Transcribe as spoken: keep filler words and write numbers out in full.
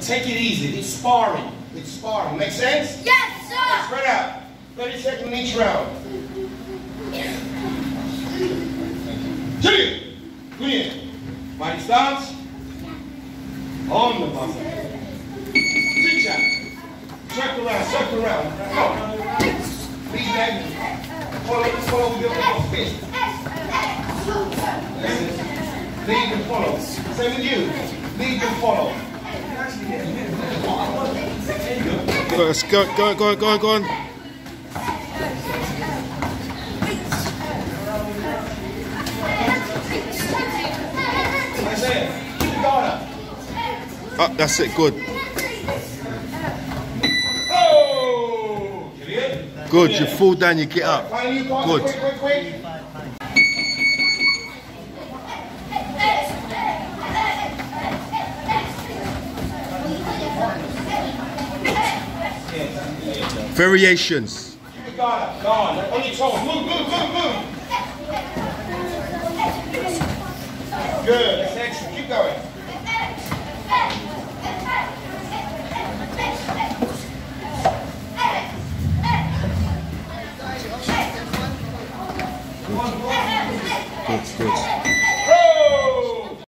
take it easy. It's sparring. It's sparring. Make sense? Yes, sir. Okay, spread out. thirty seconds each round. Two. Good in. Body stance. On the bumper. Teacher. Circle around, circle around. Come on. Lead back. Follow, follow with your fist. Lead and follow. Same with you. Lead and follow. Let's go, go, go, go, go on. That's it. Keep the guard up. Up, that's it, good. Oh! Get it? Good, you fall down, you get up. Good. Quick, quick, quick. Variations. Keep the guard up. Guard. On your toes. Move, move, move, move. Good. That's excellent. Keep going. Good, good.